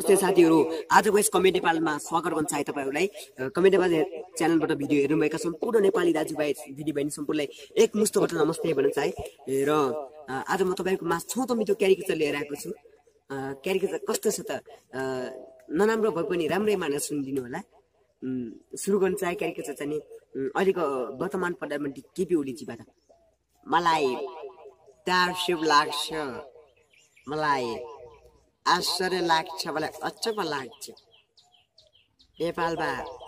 नमस्ते साथीहरु, आजको यस कमेडी नेपालमा स्वागत गर्न चाहे तपाईहरुलाई। कमेडी नेपाल च्यानलबाट भिडियो हेर्नुभएका सम्पूर्ण नेपाली दाजुभाइ दिदीबहिनी सम्पूर्णलाई एकमुष्टबाट नमस्ते भन्न चाहे। र आज म तपाईहरुको माझ छोटो मिठो क्यारिकेचर लिएर आएको छु। क्यारिकेचर कस्तो छ त नराम्रो भए पनि राम्रै मानेर सुनिदिनु होला। सुरु गर्न चाहे क्यारिकेचर चाहिँ अहिलेको वर्तमान प्रधानमन्त्री केपी ओलीजीबाट। मलाई तारसिब लाग्छ, मलाई आश्चर्य लाग्छ, मलाई अचम्म लाग्छ। नेपालमा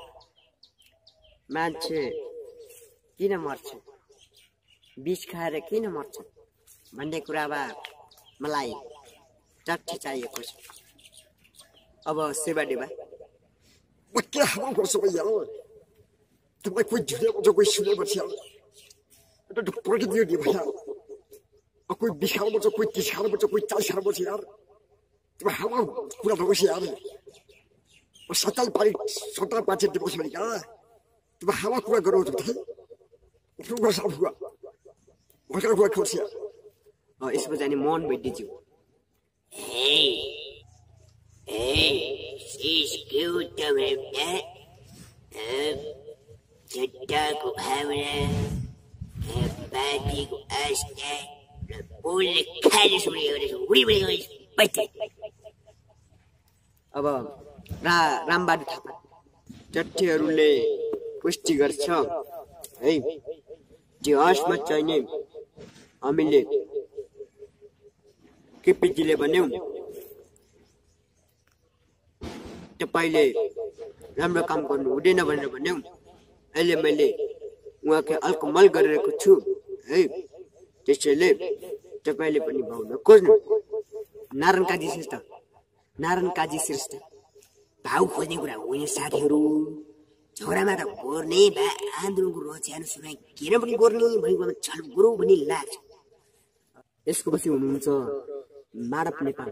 मान्छे किन मर्छ, विष खाएर किन मर्छ भन्ने कुरामा मलाई तथ्य चाहिएको छ। अब सेवा देवा क्या हाल गर्छ भैया, तपाईँ कोही झुलेको कोही सुनेपछि एउटा प्रकृति दियो भैया, कोही बिखाल्छ, कोही तिखाल्छ, कोही चाइसाल्छ यार। तपाईँ हावा कुरा नगर्छ यार। सत्ताल पारी सत्ता पाछे दिनुहोस् भने क्या तपाईँ हावा कुरा गरौँ त ठुलो साफ हुआ भर्खर हुआ खोज्छ। यसमा जाने मोहन वैद्यज्यू चट्टाको भावना बाटीको आस्था र बोलले खाली सुने गरेको। अब रामबहादुर थापा तथ्यहरूले पुष्टि गर्छ है। इतिहासमा चाहिने हामीले केपीजीले भन्यौं तपाईले राम्रो काम गर्नु हुँदैन भनेर भन्यौं। अहिले मैले उहाँको अल्कोमल गरिरहेको छु है। त्यसैले तपाईले पनि भाउन खोज्नु। नारायण काजी श्रेष्ठ भाउ खोज्ने कुरा होइन साथीहरू। छोरामा त गोर्ने बा आन्दोलनको रोच्यान सुनाइ किन पनि गोर्ने भनेको छल गुरु भन्ने लाग्छ। यसको पछि हुनुहुन्छ माधव नेपाल।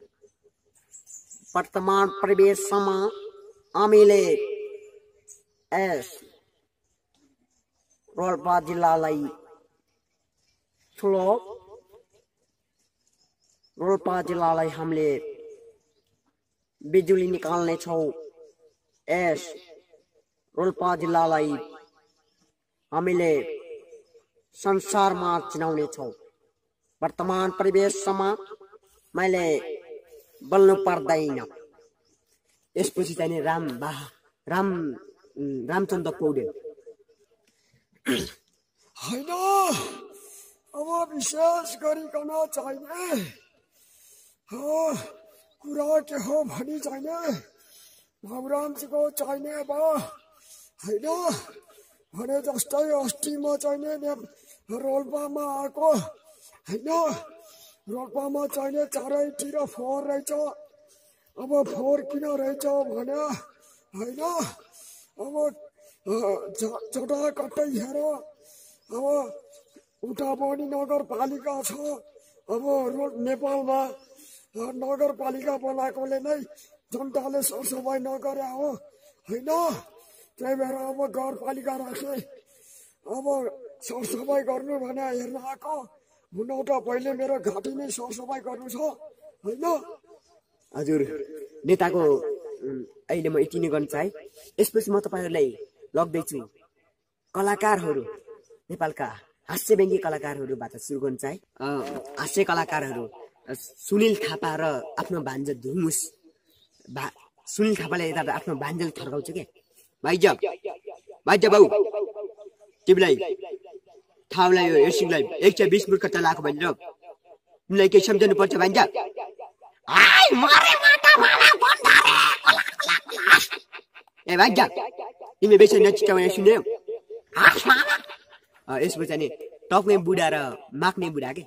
वर्तमान परिवेशमा हामीले एस रोल्पा जिल्लालाई ठुलो रोल्पा जिल्लालाई हामीले बिजुली निकाल्ने छौं। एस रोल्पा जिल्लालाई हामीले संसारमा चिनाउने छौं। वर्तमान परिवेशमा मैले बोल्नु पर्दैन। यसपछि चाहिँ रामचन्द्र पौडेल। होइन अब विशेष गरिकन चाहिने कुरा के हो भनी चाहिने भगरामजीको चाहिने अब होइन भने जस्तै अस्ति म चाहिने रोल्पामा आएको होइन। रोल्पामा चाहिने चारैतिर फोहोर रहेछ। अब फोहोर किन रहेछ भने होइन अब जटाकट्टै हेर अब उता पनि नगरपालिका छ। अब नेपालमा नगरपालिका बनाएकोले नै जनताले सरसफाइ नगरे हो होइन। त्यही भएर अब नगरपालिका राखे। अब सरसफाइ गर्नु भने हेर्न आएको हुन त पहिले मेरो घाँटी नै सरसफाइ गर्नु छ होइन। हजुर नेताको अहिले म यति नै गर्न चाहे। यसपछि म तपाईहरुलाई लग्दैछु कलाकारहरू, नेपालका हास्यव्यङ्ग्य कलाकारहरूबाट सुरु गर्न चाहे। हास्य कलाकारहरू सुनिल थापा र आफ्नो भान्जा धुमुस। सुनिल थापाले यता आफ्नो भान्जाले थर्काउँछ के भाइजा बाउ तिमीलाई थाउलाई यो हेर्सिङलाई 120 मुर्ख चलाएको भनेर तिमीलाई के सम्झनु पर्छ भान्जा। ए भान्जा तिमीले बेसी नचिचाउने सुन्यौ। यसपछि चाहिँ टक्ने बुढा र माग्ने बुढा के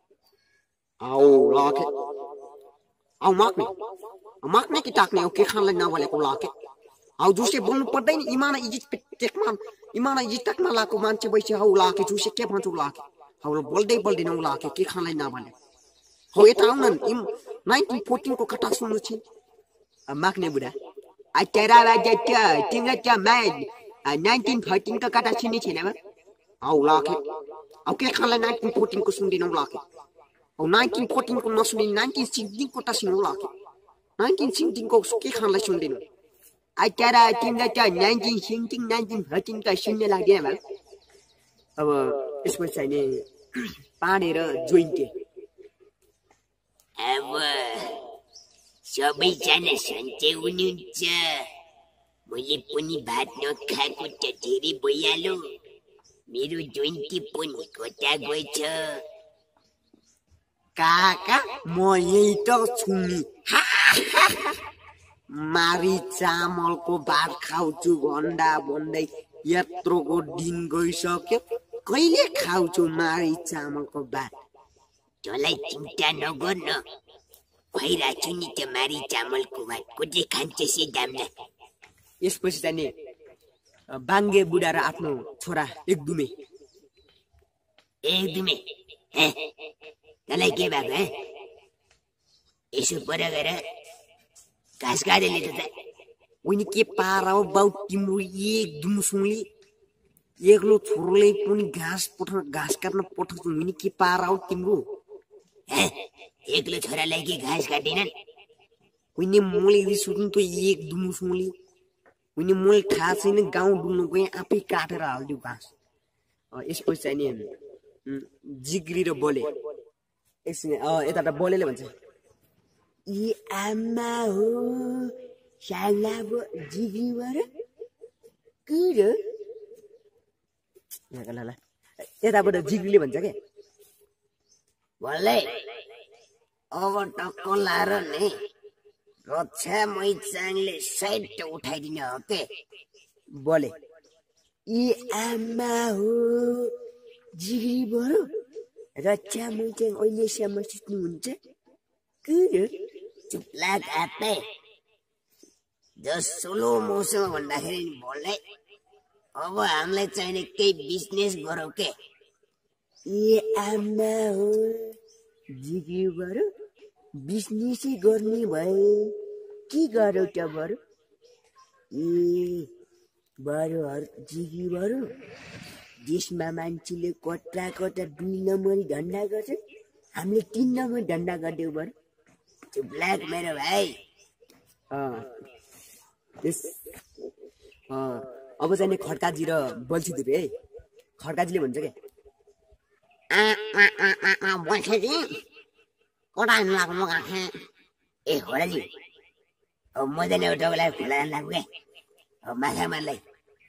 माग्ने कि टाक्ने हो के खानलाई नबोलेको लाके हौ जुसे बोल्नु पर्दैन। इमान इज्जत तकमा लाको मान्छे बैसे हौ लाके जुसे के भन्छ लाके हौ बोल्दै बोल्दैन उ लाके के खानलाई नबोले हो। यता आउन 1914 को कथा सुन्नु छ। माग्ने बुढा तेरा तिम्रो त्यो 1914 को कथा सुन्ने छैन हौ लाके हौ के खानलाई 1914 को सुन्दैनौ लाके हौ 1914 को नसुनी 1916 को त सुनौ लाके 19 सिङटिङको के खानलाई सुन्दिनु आई त्यारा तिमीलाई त 19 सिङटिङ 1913 का सुन्न लाग्दैन भाइ अब यसपछि चाहिँ नि पाडे र जोइन्टे अब सबैजना सन्चै हुनुहुन्छ मैले पनि भात नखाएको त धेरै भइहाल्यो मेरो जोइन्टी पनि कता गएछ काका म यही त छु नि मारी चामलको भात खाउँछु भन्दा भन्दै यत्रोको दिन गइसक्यो कहिले खाउँछु मारी चामलको भात तँलाई चिन्ता नगर्न खुवाइरहेको छु नि त मारी चामलको भात कसले खान्छ से दामलाई यसपछि चाहिँ नि बाङ्गे बुढा र आफ्नो छोरा एकदुमे तँलाई के भएको है यसो पर गएर घाँस काटेले त उनी के पारा हो बाउ तिम्रो एकदुम सुनले एक्लो छोरोले पनि घाँस काट्न पठाउँछु उनी के पारा हो तिम्रो एक्लो छोरालाई के घाँस काटेनन् उनी मोले रिसुट्नु त एकदुम सुनले उनी मोले थाहा छैन गाउँ डुल्नु गएँ आफै काटेर हालिदियो घाँस यसपछि चाहिँ नि जिग्री र बोले एकछिन यता बोलेले भन्छ ए आमा हो साला जिग्रीबाट के र यताबाट जिग्रीले भन्छ के बोले अब टक्क लाएर नि रक्षा मैचाङले साइड उठाइदिने हो के बोले ए आमा हो जिग्री बरु रक्षा मैचाङ अहिलेसम्म सुत्नुहुन्छ के र चुप्लाक आप्पे जसो मौसम भन्दाखेरि बोल्दै अब हामीलाई चाहिने केही बिजनेस गरौँ के ए आमा हो जिग्री बरु बिजनेसै गर्ने भए के गरौँ त बरु ए बरु जिग्री बरु देशमा मान्छेले कता 2 नम्बरी धन्दा गर्छ हामीले 3 नम्बर धन्दा गरिदेऊ बरु चुप्लाक मेरो भाइ अब चाहिँ खड्काजी र बल्छी दिदी है खड्काजीले भन्छ के बल्छी कता लाग्नु गाँथे ए खोलाजी अब मजाले तपाईँलाई खोला लाग्नु के अब माछा मार्लाई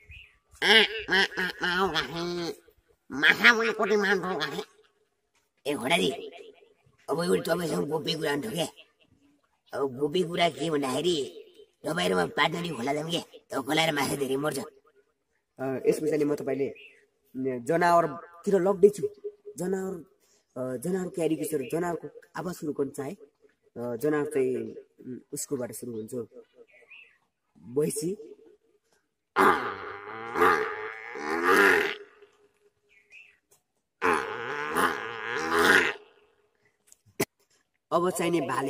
माछा पनि कति मार्नु गाँथे ए खोलाजी अब यो तपाईँसँग गोप्य कुरा हुन्थ्यो क्या अब गोप्य कुरा के भन्दाखेरि तपाईँहरूमा पार्टनरी खोला जाउँ के अब खोलाएर माछा धेरै मर्छ यसमा चाहिँ म तपाईँले जनावरतिर लग्दैछु जनावरको एरिगेसन जनावरको आवाज सुरु गर्नु चाहे जनावर चाहिँ उसकोबाट सुरु हुन्छ भैँसी अब चाहिने भाले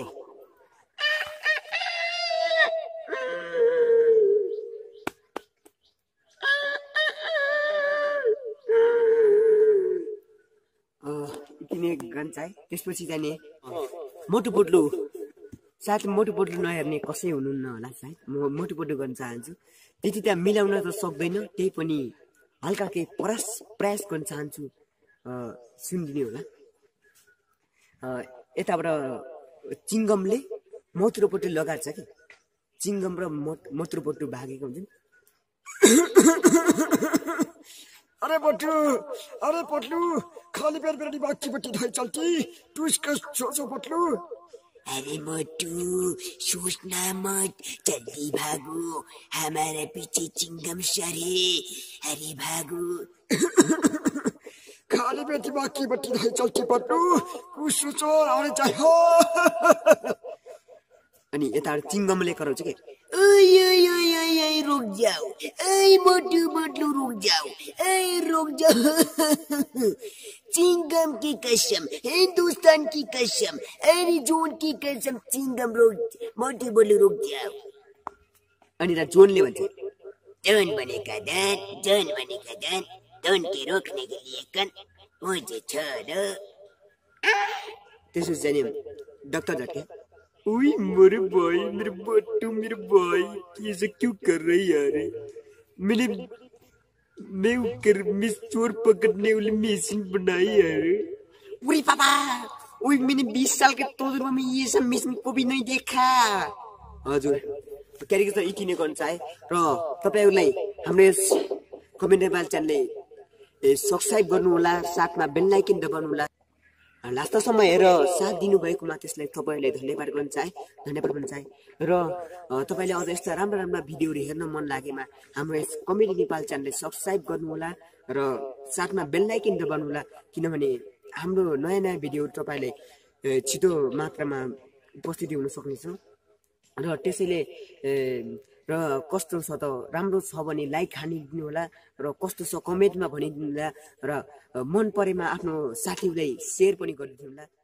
गन चाहिँ त्यसपछि जाने मोटु पोटलु सायद मोटु पोटलु नहेर्ने कसै हुनुहुन्न होला सायद म मोटु पोटलु गर्न चाहन्छु त्यति त्यहाँ मिलाउन त सक्दैन त्यही पनि हल्का केही प्रयास गर्न चाहन्छु सुनिदिने होला यताबाट चिङ्गमले मथुरो पोटलु लगाएको छ कि चिङ्गम र मथुरो पोटलु भागेको हुन्छ नि अरे पटलू खाली पेट मेरी बाकी बट्टी ढाई चलती तू इसका सोचो पटलू अरे मोटू सोचना मत जल्दी भागो हमारे पीछे चिंगम सर है अरे भागो खाली पेट बाकी बट्टी ढाई चलती पटलू कुछ सोचो आने चाहिए अनि यता चिङ्गमले कराउँछ के ओय रुक जाओ ऐ मोटू रुक जाओ रुक जाओ चिंगम की कसम हिंदुस्तान की कसम एरिजोन की कसम चिंगम मोटू बोलू रुक जाओ अनि रा जोनले भन्छ जोन बनेका दान जोन के रोकने के लिए कन मुझे छोड़ो त्यसो चाहिँ डाक्टर झट्के ओए मेरे भाई, मेरे बट्टू, मेरे भाई, ये सब क्यों कर रही है यार? मैं चोर पकड़ने वाली मशीन बनाई यार। उरी पापा, ओए मैंने 20 साल के तजुर्बा में ये सब मशीन को भी नहीं देखा। हजुर, क्यारेक्टर यति नै गर्न चाहे र तपाईहरुलाई हाम्रो यस कमेन्ट नेपाल च्यानलले सब्स्क्राइब गर्नु होला, साथमा बेल आइकन दबाउनु होला। लास्टसम्म हेरेर साथ दिनुभएकोमा त्यसलाई तपाईहरुलाई धन्यवाद गर्न चाहे र तपाईले अझ यस्ता राम्रा राम्रा भिडियोहरु हेर्न मन लागेमा हाम्रो यस कमेडी नेपाल च्यानलले सब्स्क्राइब गर्नु होला र साथमा बेल आइकन दबाउनु होला, किनभने हाम्रो नयाँ नयाँ भिडियोहरु तपाईले छिटो मात्रामा उपस्थिति हुन सक्नेछ र त्यसैले र कस्तो छ त, राम्रो छ भने लाइक हानिदिनु होला र कस्तो छ कमेन्टमा भनिदिनु होला र मन परेमा आफ्नो साथीलाई शेयर पनि गरिदिनु होला।